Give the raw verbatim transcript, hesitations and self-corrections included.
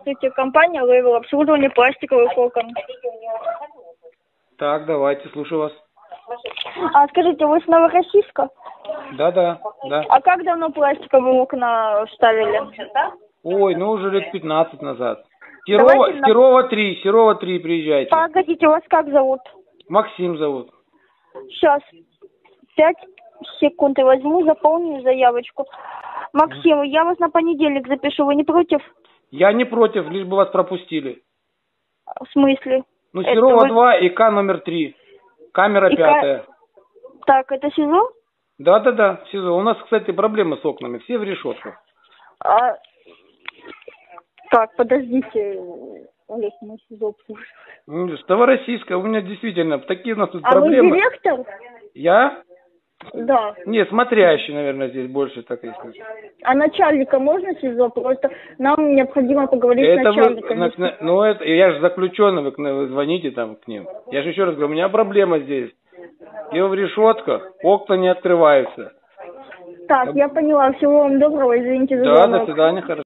Здравствуйте, компания Левел, обслуживание пластиковых окон. Так, давайте, слушаю вас. А скажите, вы с Новороссийска? Да, да, да. А как давно пластиковые окна ставили? Ой, ну уже лет пятнадцать назад. Серова, Давайте на- Серова три, Серова три, приезжайте. Погодите, вас как зовут? Максим зовут. Сейчас, пять секунд, я возьму, заполню заявочку. Максим, я вас на понедельник запишу, вы не против? Я не против, лишь бы вас пропустили. В смысле? Ну, Это Серова вы- два, ИК номер три. Камера ИК пятая. Так, это СИЗО? Да, да, да, СИЗО. У нас, кстати, проблемы с окнами, все в решетках. А... Так, подождите. Олег, мы СИЗО обслуживаем. Ну, с Новороссийска, у меня действительно такие у нас тут А проблемы. вы директор? Я? Да. Нет, смотрящий, наверное, здесь больше, так и сказать. А начальника можно СИЗО? Просто нам необходимо поговорить Это с вы, начальником. на- на- ну это, я же заключенный, вы, к- вы звоните там к ним. Я же еще раз говорю, у меня проблема здесь. Я в решетках, окна не открываются. Так, я поняла. Всего вам доброго, извините за Да, звонок. до свидания, хорошо.